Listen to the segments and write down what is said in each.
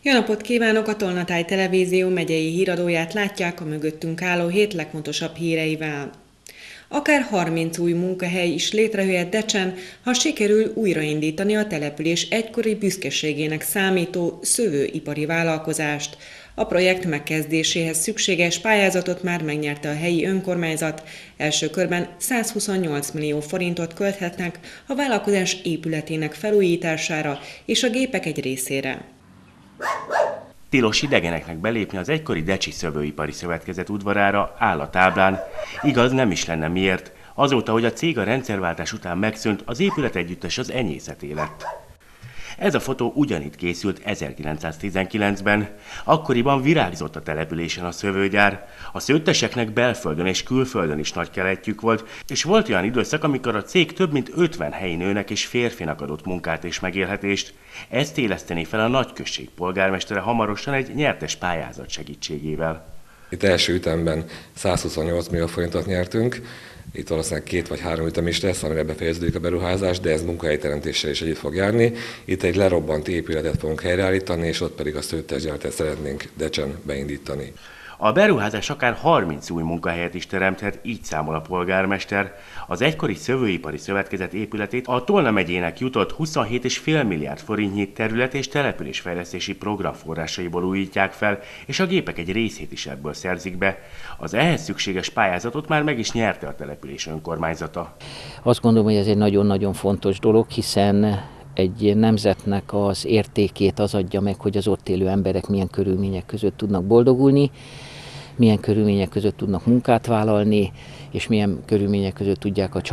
Jó napot kívánok! A Tolnatáj Televízió megyei híradóját látják a mögöttünk álló hét legfontosabb híreivel. Akár 30 új munkahely is létrejöhet Decsen, ha sikerül újraindítani a település egykori büszkeségének számító szőlőipari vállalkozást. A projekt megkezdéséhez szükséges pályázatot már megnyerte a helyi önkormányzat. Első körben 128 millió forintot költhetnek a vállalkozás épületének felújítására és a gépek egy részére. Tilos idegeneknek belépni az egykori Decsi Szőlőipari Szövetkezet udvarára áll a táblán. Igaz, nem is lenne miért. Azóta, hogy a cég a rendszerváltás után megszűnt, az épület együttes az enyészeté lett. Ez a fotó ugyanitt készült 1919-ben. Akkoriban virágzott a településen a szőlőgyár. A szőtteseknek belföldön és külföldön is nagy keletjük volt, és volt olyan időszak, amikor a cég több mint 50 helyi nőnek és férfinak adott munkát és megélhetést. Ezt éleszteni fel a nagyközség polgármestere hamarosan egy nyertes pályázat segítségével. Itt első ütemben 128 millió forintot nyertünk. Itt valószínűleg 2 vagy 3 ütem is lesz, amire befejeződik a beruházás, de ez munkahelyteremtéssel is együtt fog járni. Itt egy lerobbant épületet fogunk helyreállítani, és ott pedig a szőttesgyárat szeretnénk Decsen beindítani. A beruházás akár 30 új munkahelyet is teremthet, így számol a polgármester. Az egykori Szőlőipari Szövetkezet épületét a Tolna megyének jutott 27,5 milliárd forintnyi terület- és településfejlesztési program forrásaiból újítják fel, és a gépek egy részét is ebből szerzik be. Az ehhez szükséges pályázatot már meg is nyerte a település önkormányzata. Azt gondolom, hogy ez egy nagyon-nagyon fontos dolog, hiszen egy nemzetnek az értékét az adja meg, hogy az ott élő emberek milyen körülmények között tudnak boldogulni, milyen körülmények között tudnak munkát vállalni, és milyen körülmények között tudják a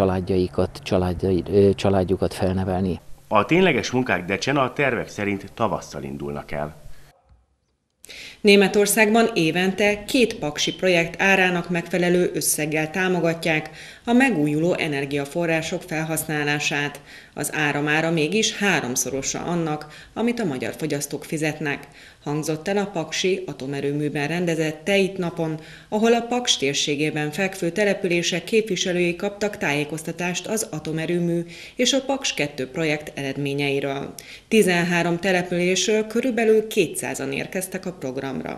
családjukat felnevelni. A tényleges munkák Decsen a tervek szerint tavasszal indulnak el. Németországban évente 2 paksi projekt árának megfelelő összeggel támogatják a megújuló energiaforrások felhasználását. Az áramára mégis 3-szorosa annak, amit a magyar fogyasztók fizetnek. Hangzott el a paksi atomerőműben rendezett Teit napon, ahol a Paks térségében fekvő települések képviselői kaptak tájékoztatást az atomerőmű és a Paks 2 projekt eredményeiről. 13 településről körülbelül 200-an érkeztek a programra.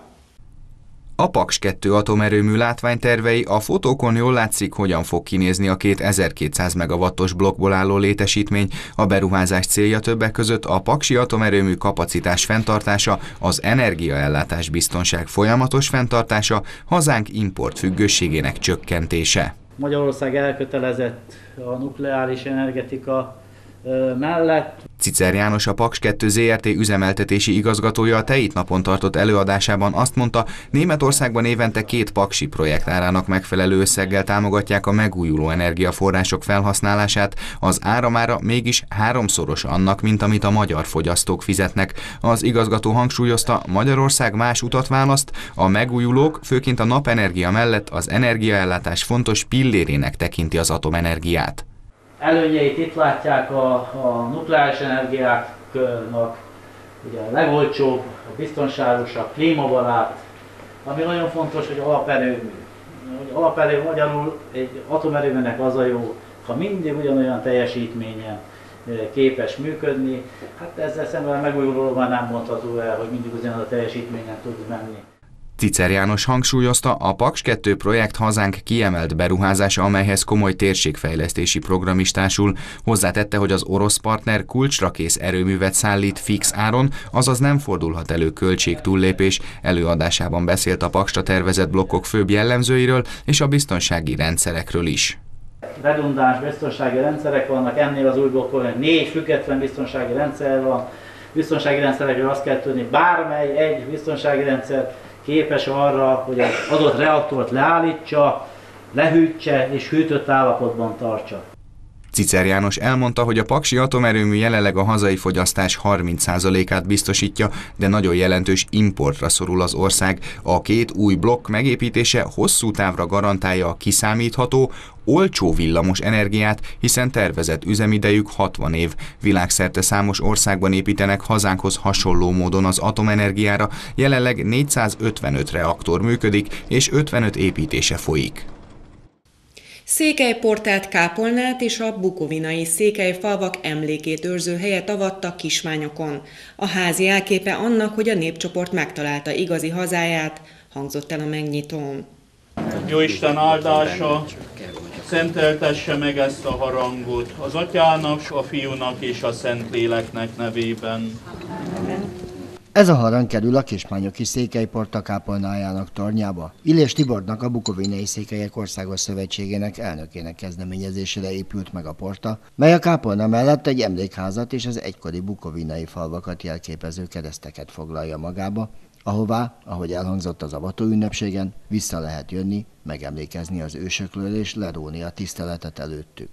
A Paks 2 atomerőmű látványtervei a fotókon jól látszik, hogyan fog kinézni a 2200 megawattos blokkból álló létesítmény. A beruházás célja többek között a paksi atomerőmű kapacitás fenntartása, az energiaellátás biztonság folyamatos fenntartása, hazánk importfüggőségének csökkentése. Magyarország elkötelezett a nukleáris energetika mellett. Cicer János, a Paks 2 ZRT üzemeltetési igazgatója a Teit napon tartott előadásában azt mondta, Németországban évente 2 paksi projekt árának megfelelő összeggel támogatják a megújuló energiaforrások felhasználását, az áramára mégis 3-szoros annak, mint amit a magyar fogyasztók fizetnek. Az igazgató hangsúlyozta, Magyarország más utat választ, a megújulók főként a napenergia mellett az energiaellátás fontos pillérének tekinti az atomenergiát. Előnyeit itt látják a nukleáris energiáknak, ugye a legolcsóbb, a biztonságosabb, klímabarát, ami nagyon fontos, hogy alaperőmű. Alaperőmű magyarul egy atomerőműnek az a jó, ha mindig ugyanolyan teljesítményen képes működni, hát ezzel szemben a megújulóról már nem mondható el, hogy mindig ugyanaz a teljesítményen tud menni. Cicer János hangsúlyozta, a Paks 2 projekt hazánk kiemelt beruházása, amelyhez komoly térségfejlesztési program is társul. Hozzátette, hogy az orosz partner kulcsra kész erőművet szállít fix áron, azaz nem fordulhat elő költségtúllépés. Előadásában beszélt a Paksra tervezett blokkok főbb jellemzőiről és a biztonsági rendszerekről is. Redundáns biztonsági rendszerek vannak, ennél az új blokkon 4 független biztonsági rendszer van. Biztonsági rendszerekről azt kell tudni, bármely egy biztonsági rendszer képes arra, hogy az adott reaktort leállítsa, lehűtse és hűtött állapotban tartsa. Cicer János elmondta, hogy a paksi atomerőmű jelenleg a hazai fogyasztás 30%-át biztosítja, de nagyon jelentős importra szorul az ország. A 2 új blokk megépítése hosszú távra garantálja a kiszámítható, olcsó villamos energiát, hiszen tervezett üzemidejük 60 év. Világszerte számos országban építenek hazánkhoz hasonló módon az atomenergiára, jelenleg 455 reaktor működik, és 55 építése folyik. Székelyportát, kápolnát és a bukovinai székelyfalvak emlékét őrző helyet avattak Kismányokon. A házi jelképe annak, hogy a népcsoport megtalálta igazi hazáját, hangzott el a megnyitón. Jóisten áldása szenteltesse meg ezt a harangot az Atyának, a Fiúnak és a Szentléleknek nevében. Ez a harang kerül a Kismányoki Székelyporta kápolnájának tornyába. Illés Tibornak, a Bukovinai Székelyek Országos Szövetségének elnökének kezdeményezésére épült meg a porta, mely a kápolna mellett egy emlékházat és az egykori bukovinai falvakat jelképező kereszteket foglalja magába, ahová, ahogy elhangzott az avató ünnepségen, vissza lehet jönni, megemlékezni az ősökről és leróni a tiszteletet előttük.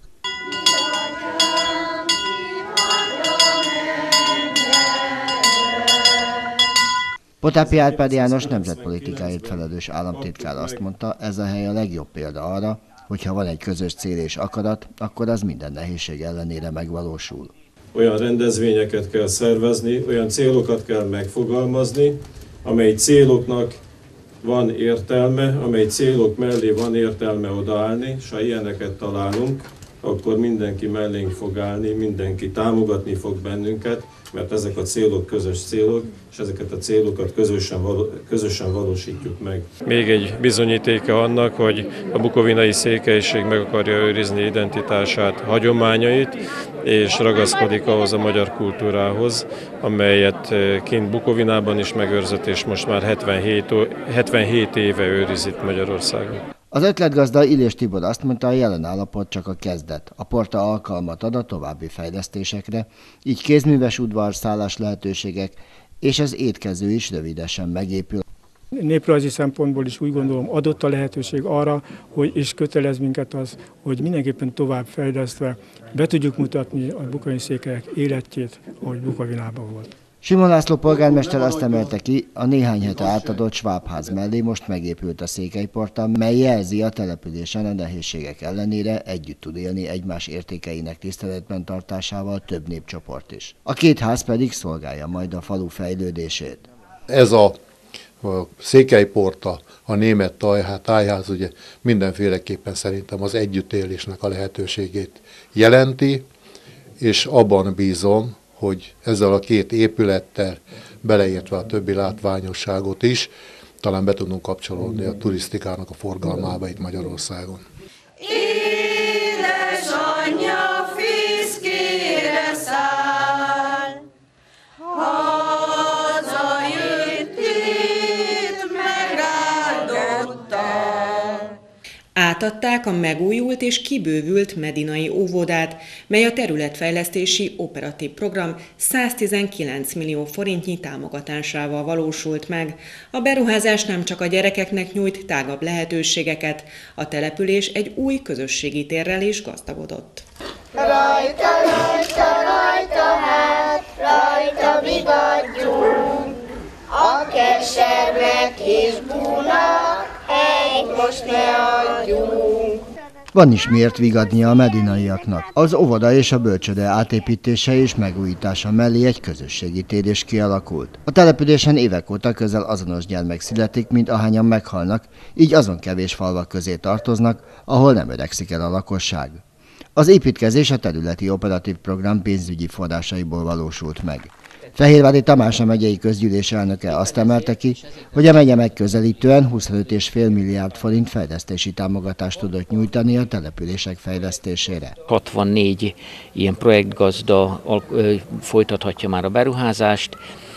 Potápi Árpád János nemzetpolitikáért felelős államtitkár azt mondta, ez a hely a legjobb példa arra, hogy ha van egy közös cél és akarat, akkor az minden nehézség ellenére megvalósul. Olyan rendezvényeket kell szervezni, olyan célokat kell megfogalmazni, amely céloknak van értelme, amely célok mellé van értelme odaállni, és ha ilyeneket találunk, akkor mindenki mellénk fog állni, mindenki támogatni fog bennünket, mert ezek a célok közös célok, és ezeket a célokat közösen valósítjuk meg. Még egy bizonyítéka annak, hogy a bukovinai székelység meg akarja őrizni identitását, hagyományait, és ragaszkodik ahhoz a magyar kultúrához, amelyet kint Bukovinában is megőrzött, és most már 77 éve őriz itt Magyarországon. Az ötletgazda Illés Tibor azt mondta, a jelen állapot csak a kezdet. A porta alkalmat ad a további fejlesztésekre, így kézműves udvar, szállás lehetőségek és az étkező is rövidesen megépül. Néprajzi szempontból is úgy gondolom adott a lehetőség arra, hogy és kötelez minket az, hogy mindenképpen tovább fejlesztve be tudjuk mutatni a bukovinai székelyek életét, ahogy Bukovinában volt. Simon László polgármester azt emelte ki, a néhány hete átadott Schwab-ház mellé most megépült a székelyporta, mely jelzi, a településen a nehézségek ellenére együtt tud élni egymás értékeinek tiszteletben tartásával több népcsoport is. A két ház pedig szolgálja majd a falu fejlődését. Ez a székelyporta, a német tájház ugye mindenféleképpen szerintem az együttélésnek a lehetőségét jelenti, és abban bízom, hogy ezzel a két épülettel, beleértve a többi látványosságot is, talán be tudunk kapcsolódni a turisztikának a forgalmába itt Magyarországon. Édesanyja fészkére száll, hazajött itt megáldotta. Átadták a megújult és kibővült medinai óvodát, mely a területfejlesztési operatív program 119 millió forintnyi támogatásával valósult meg. A beruházás nem csak a gyerekeknek nyújt tágabb lehetőségeket, a település egy új közösségi térrel is gazdagodott. Rajta, rajta, rajta, hát, rajta vigadjunk, a kesernek és búnak, helyt most ne adjunk. Van is miért vigadnia a medinaiaknak. Az óvoda és a bölcsőde átépítése és megújítása mellé egy közösségi tér is kialakult. A településen évek óta közel azonos gyermek születik, mint ahányan meghalnak, így azon kevés falvak közé tartoznak, ahol nem öregszik el a lakosság. Az építkezés a területi operatív program pénzügyi forrásaiból valósult meg. Fehérvári Tamás, a megyei közgyűlés elnöke azt emelte ki, hogy a megye megközelítően 25,5 milliárd forint fejlesztési támogatást tudott nyújtani a települések fejlesztésére. 64 ilyen projektgazda folytathatja már a beruházást,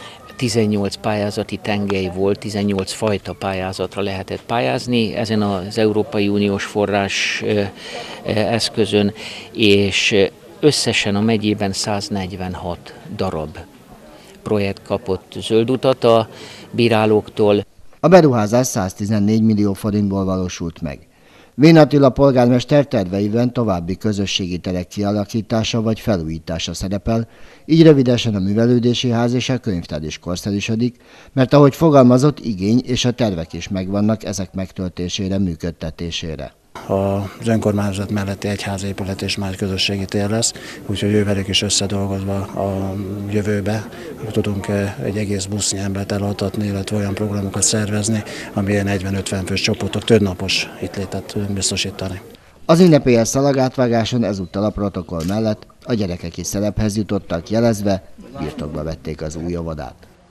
18 pályázati tengely volt, 18 fajta pályázatra lehetett pályázni ezen az Európai Uniós forrás eszközön, és összesen a megyében 146 darab projekt kapott zöld utat a bírálóktól. A beruházás 114 millió forintból valósult meg. Vén Attila polgármester terveiben további közösségi terek kialakítása vagy felújítása szerepel, így rövidesen a művelődési ház és a könyvtár is korszerűsödik, mert ahogy fogalmazott, igény és a tervek is megvannak ezek megtöltésére, működtetésére. Az önkormányzat melletti egyházépület és már közösségi tér lesz, úgyhogy ővelük is összedolgozva a jövőbe tudunk egy egész busznyi embert elaltatni, illetve olyan programokat szervezni, ami ilyen 40-50 fős csoportok több napos itt létet biztosítani. Az ünnepélyes szalagátvágáson ezúttal a protokoll mellett a gyerekek is szerephez jutottak, jelezve birtokba vették az új óvodát.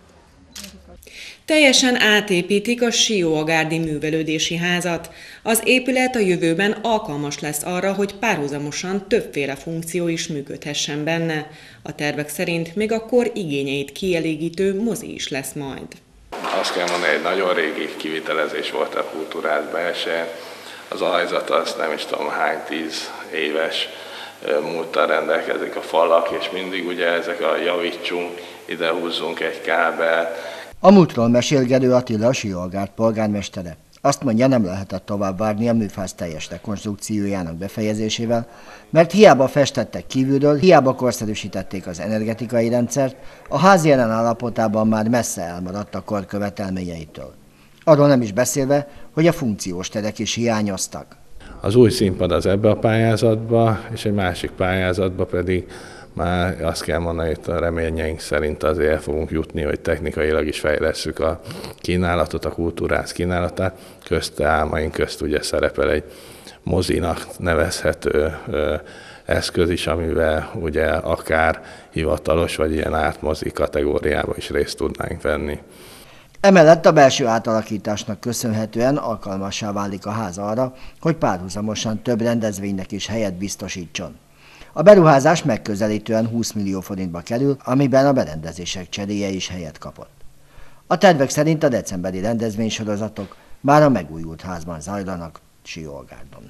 Teljesen átépítik a Sióagárdi művelődési házat. Az épület a jövőben alkalmas lesz arra, hogy párhuzamosan többféle funkció is működhessen benne. A tervek szerint még a kor igényeit kielégítő mozi is lesz majd. Azt kell mondani, egy nagyon régi kivitelezés volt a kultúrház belsején. Az ajzat az nem is tudom hány 10 éves múlttal rendelkezik a falak, és mindig ugye ezek a javítsunk, ide húzzunk egy kábelt. A múltról mesél Gerő Attila, a Sióagárd polgármestere. Azt mondja, nem lehetett tovább várni a műfáz teljes rekonstrukciójának befejezésével, mert hiába festettek kívülről, hiába korszerűsítették az energetikai rendszert, a ház jelen állapotában már messze elmaradt a kor követelményeitől. Arról nem is beszélve, hogy a funkciós terek is hiányoztak. Az új színpad az ebbe a pályázatba, és egy másik pályázatba pedig már azt kell mondani, hogy a reményeink szerint azért el fogunk jutni, hogy technikailag is fejlesszük a kínálatot, a kultúrház kínálatát. Közte álmaink közt ugye szerepel egy mozinak nevezhető eszköz is, amivel ugye akár hivatalos vagy ilyen átmozi kategóriába is részt tudnánk venni. Emellett a belső átalakításnak köszönhetően alkalmassá válik a ház arra, hogy párhuzamosan több rendezvénynek is helyet biztosítson. A beruházás megközelítően 20 millió forintba kerül, amiben a berendezések cseréje is helyet kapott. A tervek szerint a decemberi rendezvénysorozatok már a megújult házban zajlanak Sióagárdon.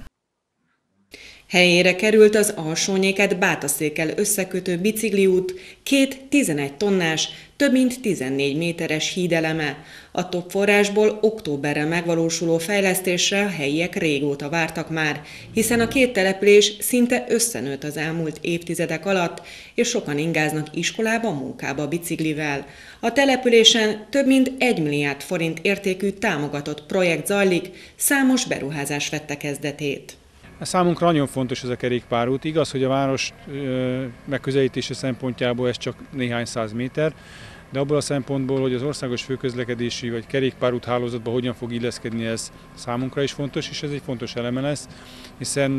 Helyére került az Alsónyéket Bátaszékkel összekötő bicikliút, 2 11 tonnás, több mint 14 méteres hídeleme. A TOP forrásból októberre megvalósuló fejlesztésre a helyiek régóta vártak már, hiszen a két település szinte összenőtt az elmúlt évtizedek alatt, és sokan ingáznak iskolába, munkába biciklivel. A településen több mint 1 milliárd forint értékű támogatott projekt zajlik, számos beruházás vette kezdetét. Számunkra nagyon fontos ez a kerékpárút. Igaz, hogy a város megközelítése szempontjából ez csak néhány száz méter, de abból a szempontból, hogy az országos főközlekedési vagy kerékpárút hálózatban hogyan fog illeszkedni, ez számunkra is fontos, és ez egy fontos eleme lesz, hiszen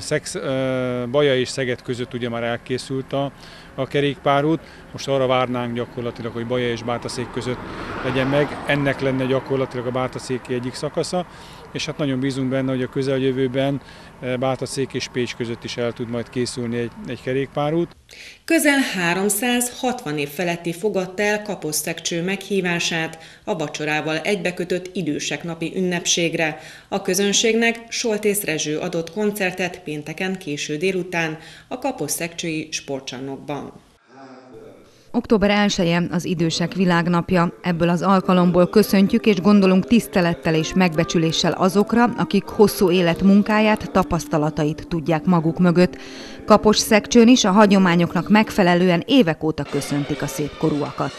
Baja és Szeged között ugye már elkészült a kerékpárút, most arra várnánk gyakorlatilag, hogy Baja és Bátaszék között legyen meg, ennek lenne gyakorlatilag a Bátaszéki egyik szakasza, és hát nagyon bízunk benne, hogy a közeljövőben Bátaszék és Pécs között is el tud majd készülni egy kerékpárút. Közel 360 év feletti fogadta el Kaposzteggcső meghívását a vacsorával egybekötött idősek napi ünnepségre. A közönségnek Soltész Rezső adott koncertet pénteken késő délután a Kaposzteggcsői sportcsarnokban. Október 1-e az Idősek Világnapja. Ebből az alkalomból köszöntjük és gondolunk tisztelettel és megbecsüléssel azokra, akik hosszú élet munkáját, tapasztalatait tudják maguk mögött. Kaposzteggcsőn is a hagyományoknak megfelelően évek óta köszöntik a szépkorúakat.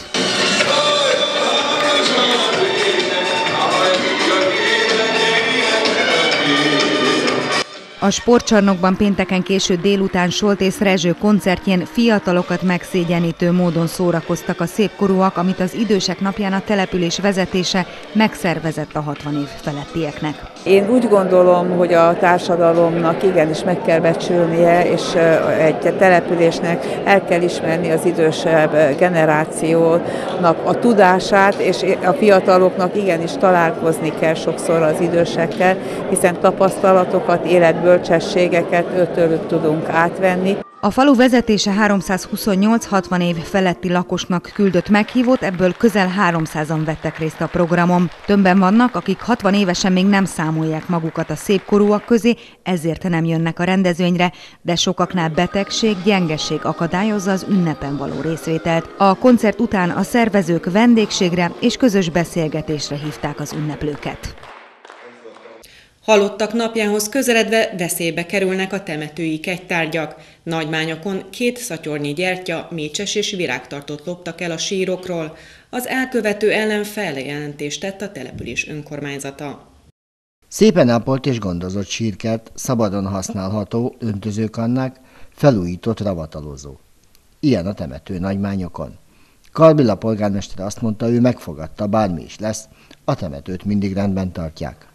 A sportcsarnokban pénteken késő délután Soltész Rezső koncertjén fiatalokat megszégyenítő módon szórakoztak a szépkorúak, amit az Idősek napján a település vezetése megszervezett a 60 év felettieknek. Én úgy gondolom, hogy a társadalomnak igenis meg kell becsülnie, és egy településnek el kell ismerni az idősebb generációnak a tudását, és a fiataloknak igenis találkozni kell sokszor az idősekkel, hiszen tapasztalatokat, életbölcsességeket tőlük tudunk átvenni. A falu vezetése 328-60 év feletti lakosnak küldött meghívót, ebből közel 300-an vettek részt a programon. Többen vannak, akik 60 évesen még nem számolják magukat a szépkorúak közé, ezért nem jönnek a rendezvényre, de sokaknál betegség, gyengeség akadályozza az ünnepen való részvételt. A koncert után a szervezők vendégségre és közös beszélgetésre hívták az ünneplőket. Halottak napjához közeledve veszélybe kerülnek a temetői kegytárgyak. Nagymányokon 2 szatyornyi gyertya, mécses és virágtartót loptak el a sírokról. Az elkövető ellen feljelentést tett a település önkormányzata. Szépen ápolt és gondozott sírkert, szabadon használható öntözőkannák, felújított ravatalozó. Ilyen a temető Nagymányokon. Karbilla polgármester azt mondta, ő megfogadta, bármi is lesz, a temetőt mindig rendben tartják.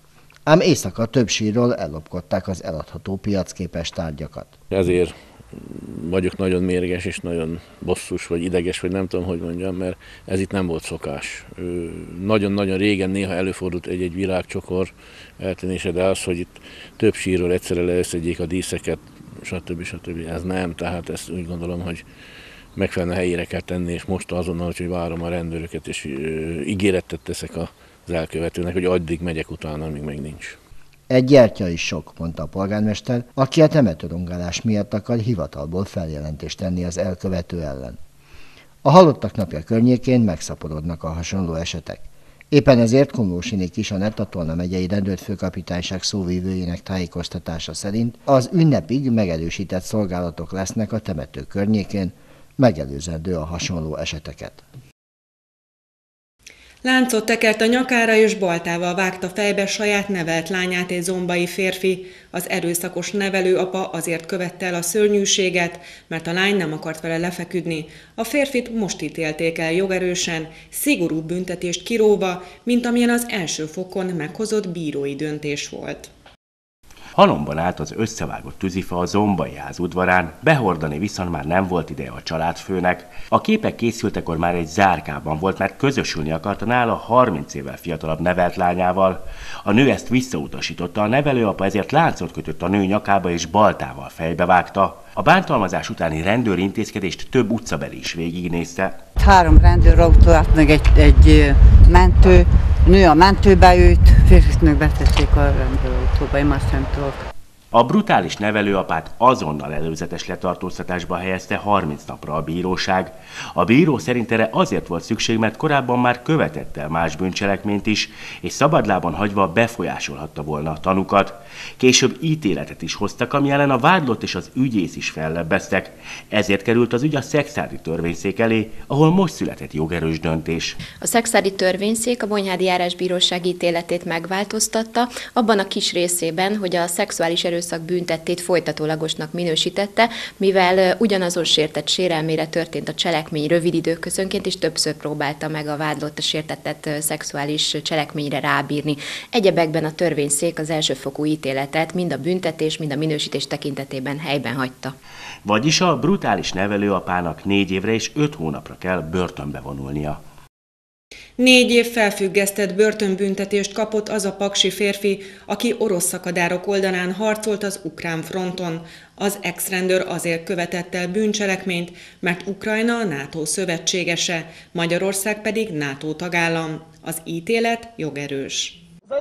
ám éjszaka több sírról ellopkodták az eladható piacképes tárgyakat. Ezért vagyok nagyon mérges és nagyon bosszus, vagy ideges, vagy nem tudom, hogy mondjam, mert ez itt nem volt szokás. Nagyon-nagyon régen néha előfordult egy virágcsokor eltűnése, de az, hogy itt több sírról egyszerre leösszedjék a díszeket, stb. Ez nem, tehát ezt úgy gondolom, hogy megfelelően helyére kell tenni, és most azonnal, hogy várom a rendőröket, és ígéretet teszek az elkövetőnek, hogy addig megyek utána, amíg még nincs. Egy gyertya is sok, mondta a polgármester, aki a temetőrongálás miatt akar hivatalból feljelentést tenni az elkövető ellen. A halottak napja környékén megszaporodnak a hasonló esetek. Éppen ezért Komlóssy Kis Anett, a Tolna megyei rendőrfőkapitányság szóvivőjének tájékoztatása szerint az ünnepig megerősített szolgálatok lesznek a temető környékén, megelőzendő a hasonló eseteket. Láncot tekert a nyakára és baltával vágta fejbe saját nevelt lányát egy zombai férfi. Az erőszakos nevelőapa azért követte el a szörnyűséget, mert a lány nem akart vele lefeküdni. A férfit most ítélték el jogerősen, szigorú büntetést kiróva, mint amilyen az első fokon meghozott bírói döntés volt. Halomban állt az összevágott tűzifa a Zombai ház udvarán, behordani viszont már nem volt ideje a családfőnek. A képek készültekor már egy zárkában volt, mert közösülni akarta nála 30 évvel fiatalabb nevelt lányával. A nő ezt visszautasította, a nevelőapa ezért láncot kötött a nő nyakába és baltával fejbevágta. A bántalmazás utáni rendőri intézkedést több utcabeli is végignézte. 3 rendőrautó, meg egy mentő, nő a mentőbe ült, férfit meg betették a rendőrautóba, én azt nem tudok. A brutális nevelőapát azonnal előzetes letartóztatásba helyezte 30 napra a bíróság. A bíró szerint erre azért volt szükség, mert korábban már követett el más bűncselekményt is, és szabadlábon hagyva befolyásolhatta volna a tanukat. Később ítéletet is hoztak, ami ellen a vádlott és az ügyész is fellebbeztek. Ezért került az ügy a Szekszárdi törvényszék elé, ahol most született jogerős döntés. A Szekszárdi törvényszék a Bonyhádi Járásbíróság ítéletét megváltoztatta, abban a kis részében, hogy a szexuális erőszak büntettét folytatólagosnak minősítette, mivel ugyanazon sértett sérelmére történt a cselekmény rövid időközönként, és többször próbálta meg a vádlott a sértettet szexuális cselekményre rábírni. Egyebekben a törvényszék az elsőfokú ítéletet mind a büntetés, mind a minősítés tekintetében helyben hagyta. Vagyis a brutális nevelőapának 4 évre és 5 hónapra kell börtönbe vonulnia. 4 év felfüggesztett börtönbüntetést kapott az a paksi férfi, aki orosz szakadárok oldalán harcolt az ukrán fronton. Az ex-rendőr azért követett el bűncselekményt, mert Ukrajna a NATO szövetségese, Magyarország pedig NATO tagállam. Az ítélet jogerős.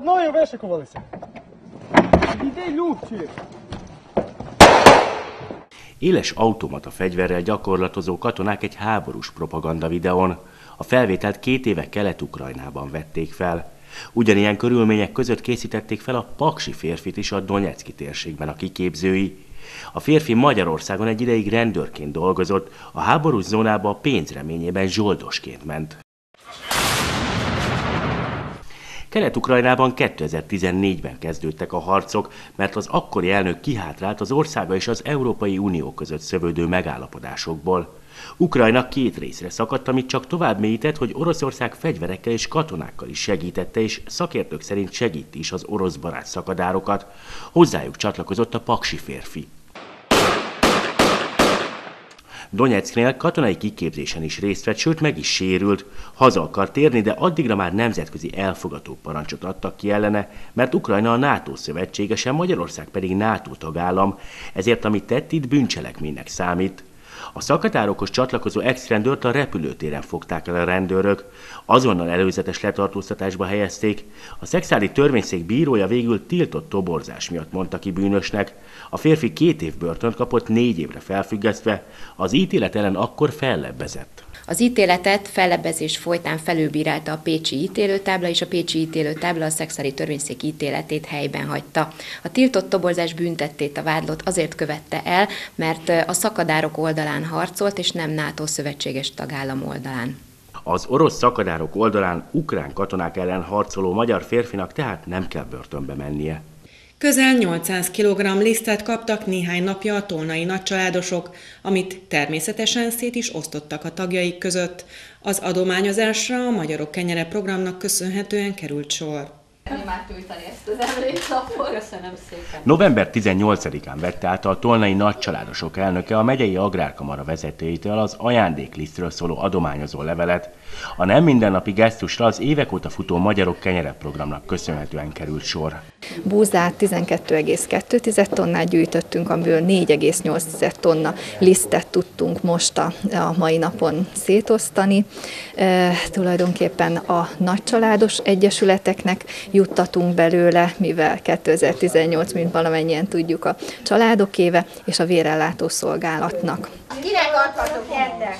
Éles automata fegyverrel gyakorlatozó katonák egy háborús propaganda videón. A felvételt 2 éve Kelet-Ukrajnában vették fel. Ugyanilyen körülmények között készítették fel a paksi férfit is a Donecki térségben a kiképzői. A férfi Magyarországon egy ideig rendőrként dolgozott, a háborús zónába a pénz reményében zsoldosként ment. Kelet-Ukrajnában 2014-ben kezdődtek a harcok, mert az akkori elnök kihátrált az országa és az Európai Unió között szövődő megállapodásokból. Ukrajna 2 részre szakadt, amit csak tovább mélyített, hogy Oroszország fegyverekkel és katonákkal is segítette, és szakértők szerint segíti is az orosz barát szakadárokat. Hozzájuk csatlakozott a paksi férfi. Donyecknél katonai kiképzésen is részt vett, sőt meg is sérült. Haza akar térni, de addigra már nemzetközi elfogató parancsot adtak ki ellene, mert Ukrajna a NATO szövetségese, Magyarország pedig NATO tagállam, ezért amit tett itt bűncselekménynek számít. A szakadárokhoz csatlakozó ex-rendőrt a repülőtéren fogták el a rendőrök, azonnal előzetes letartóztatásba helyezték. A Szekszárdi törvényszék bírója végül tiltott toborzás miatt mondta ki bűnösnek. A férfi 2 év börtönt kapott, 4 évre felfüggesztve, az ítélet ellen akkor fellebbezett. Az ítéletet fellebbezés folytán felülbírálta a pécsi ítélőtábla, és a pécsi ítélőtábla a Szekszárdi törvényszék ítéletét helyben hagyta. A tiltott toborzás büntettét a vádlott azért követte el, mert a szakadárok oldalán harcolt, és nem NATO szövetséges tagállam oldalán. Az orosz szakadárok oldalán ukrán katonák ellen harcoló magyar férfinak tehát nem kell börtönbe mennie. Közel 800 kg lisztet kaptak néhány napja a tolnai nagycsaládosok, amit természetesen szét is osztottak a tagjaik között. Az adományozásra a Magyarok Kenyere programnak köszönhetően került sor. szeretném átnyújtani ezt az emléklapot. Köszönöm szépen. November 18-án vette át a Tolnai Nagycsaládosok elnöke a megyei agrárkamara vezetőitől az ajándéklisztről szóló adományozó levelet. A nem mindennapi gesztusra az évek óta futó Magyarok Kenyere programnak köszönhetően került sor. Búzát 12,2 tonnát gyűjtöttünk, amiből 4,8 tonna lisztet tudtunk most a mai napon szétosztani. Tulajdonképpen a nagycsaládos egyesületeknek juttatunk belőle, mivel 2018, mint valamennyien tudjuk, a családok éve, és a vérellátó szolgálatnak. Kinek adhatok gyertek?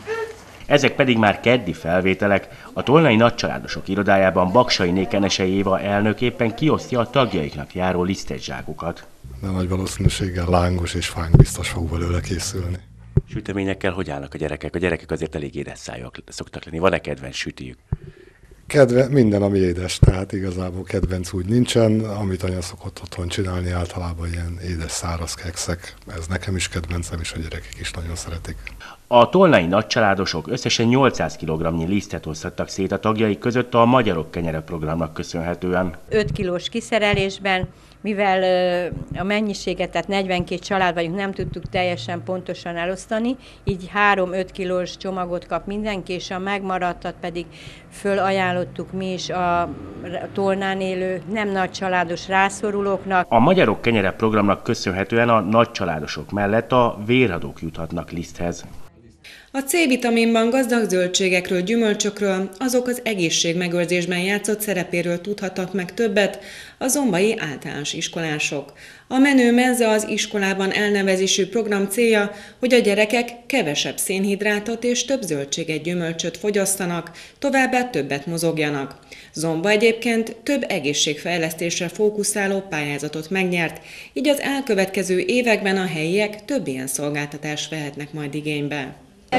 Ezek pedig már keddi felvételek. A Tolnai Nagycsaládosok irodájában Baksainé Kenesei Éva elnök éppen kiosztja a tagjaiknak járó lisztezsákokat. De nagy valószínűséggel lángos és fánk biztos fog belőle készülni. Süteményekkel hogy állnak a gyerekek? A gyerekek azért elég édes szájúak szoktak lenni. Van-e kedvenc sütijük? Minden, ami édes, tehát igazából kedvenc úgy nincsen. Amit anya szokott otthon csinálni, általában ilyen édes száraz kekszek. Ez nekem is kedvencem, és a gyerekek is nagyon szeretik. A tolnai nagycsaládosok összesen 800 kg lisztet osztottak szét a tagjaik között a Magyarok Kenyere programnak köszönhetően. 5 kilós kiszerelésben, mivel a mennyiséget, tehát 42 család vagyunk, nem tudtuk teljesen pontosan elosztani, így 3-5 kilós csomagot kap mindenki, és a megmaradtat pedig fölajánlottuk mi is a Tolnán élő nem nagycsaládos rászorulóknak. A Magyarok Kenyere programnak köszönhetően a nagycsaládosok mellett a véradók juthatnak liszthez. A C-vitaminban gazdag zöldségekről, gyümölcsökről, azok az egészségmegőrzésben játszott szerepéről tudhattak meg többet a zombai általános iskolások. A Menő Menze az iskolában elnevezésű program célja, hogy a gyerekek kevesebb szénhidrátot és több zöldséget, gyümölcsöt fogyasszanak, továbbá többet mozogjanak. Zomba egyébként több egészségfejlesztésre fókuszáló pályázatot megnyert, így az elkövetkező években a helyiek több ilyen szolgáltatást vehetnek majd igénybe.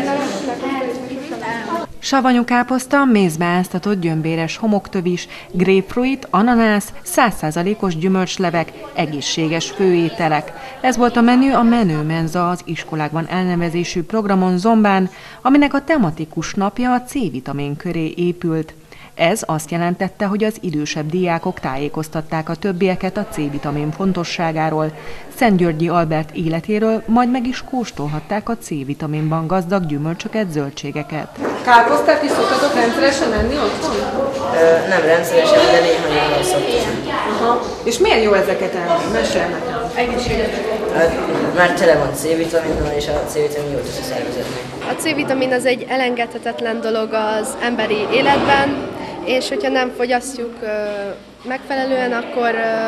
Savanyú káposzta, mézbe áztatott gyömbéres homoktövis, grapefruit, ananász, 100%-os gyümölcslevek, egészséges főételek. Ez volt a menü a Menő Menza az iskolákban elnevezésű programon Zombán, aminek a tematikus napja a C-vitamin köré épült. Ez azt jelentette, hogy az idősebb diákok tájékoztatták a többieket a C-vitamin fontosságáról, Szentgyörgyi Albert életéről, majd meg is kóstolhatták a C-vitaminban gazdag gyümölcsöket, zöldségeket. Káposztát is szoktatok rendszeresen enni otthon? Nem rendszeresen, de néha szoktunk. Aha. És miért jó ezeket enni? Mesélj nekem. Egészséges. Mert tele van C-vitaminnal, és a C-vitamin jót tesz a szervezetnek. A C-vitamin az egy elengedhetetlen dolog az emberi életben, és hogyha nem fogyasztjuk megfelelően, akkor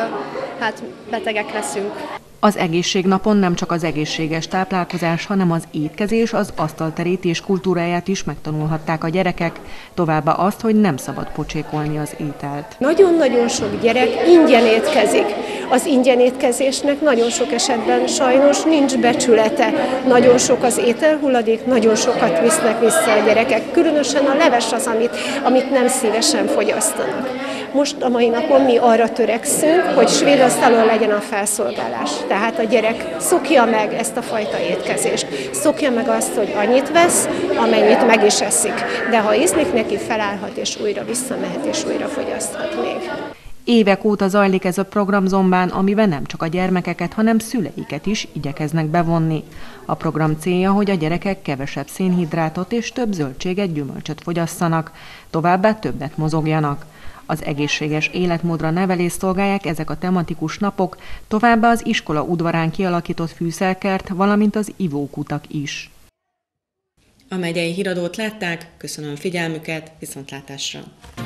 betegek leszünk. Az egészségnapon nem csak az egészséges táplálkozás, hanem az étkezés, az asztalterítés kultúráját is megtanulhatták a gyerekek, továbbá azt, hogy nem szabad pocsékolni az ételt. Nagyon-nagyon sok gyerek ingyen étkezik. Az ingyen étkezésnek nagyon sok esetben sajnos nincs becsülete. Nagyon sok az ételhulladék, nagyon sokat visznek vissza a gyerekek. Különösen a leves az, amit nem szívesen fogyasztanak. Most a mai napon mi arra törekszünk, hogy svéd asztalon legyen a felszolgálás. Tehát a gyerek szokja meg ezt a fajta étkezést. Szokja meg azt, hogy annyit vesz, amennyit meg is eszik. De ha ízlik neki, felállhat és újra visszamehet és újra fogyaszthat még. Évek óta zajlik ez a program Zombán, amiben nem csak a gyermekeket, hanem szüleiket is igyekeznek bevonni. A program célja, hogy a gyerekek kevesebb szénhidrátot és több zöldséget, gyümölcsöt fogyasszanak, továbbá többet mozogjanak. Az egészséges életmódra nevelést szolgálják ezek a tematikus napok, továbbá az iskola udvarán kialakított fűszerkert, valamint az ivókutak is. A megyei híradót látták, köszönöm figyelmüket, viszontlátásra!